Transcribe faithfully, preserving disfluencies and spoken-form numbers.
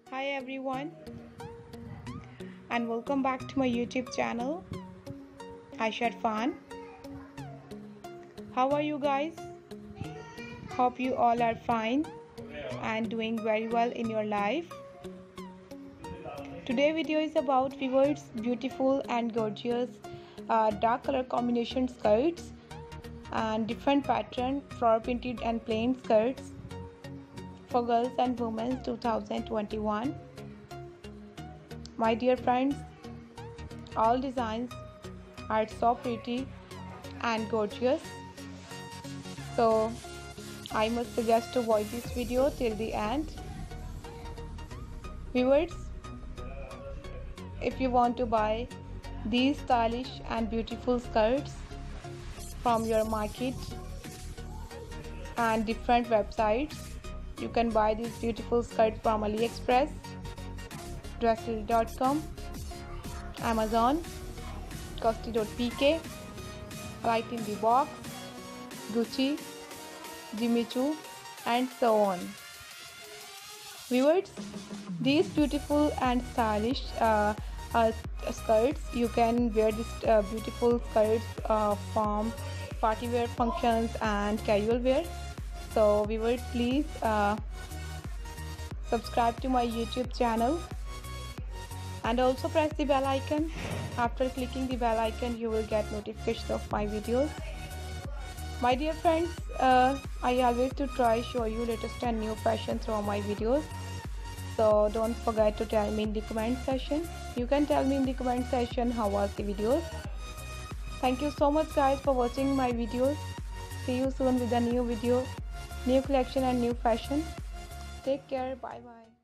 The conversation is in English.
Hi everyone, and welcome back to my YouTube channel Aisha Irfan. How are you guys? Hope you all are fine and doing very well in your life. Today video is about viewers beautiful and gorgeous uh, dark color combination skirts and different pattern flower printed and plain skirts for girls and women two thousand twenty-one. My dear friends, all designs are so pretty and gorgeous, so I must suggest to watch this video till the end. Viewers, if you want to buy these stylish and beautiful skirts from your market and different websites, you can buy these beautiful skirts from AliExpress, Dressel dot com, Amazon, Costi dot p k, Right in the Box, Gucci, Jimmy Choo, and so on. Viewers, these beautiful and stylish uh, uh, skirts, you can wear these uh, beautiful skirts uh, from party wear functions and casual wear. So viewers, please uh, subscribe to my YouTube channel and also press the bell icon. After clicking the bell icon, you will get notification of my videos. My dear friends, uh, I always to try show you latest and new fashion through my videos, so don't forget to tell me in the comment section. You can tell me in the comment section how was the videos. Thank you so much guys for watching my videos. See you soon with a new video, new collection and new fashion. Take care. Bye bye.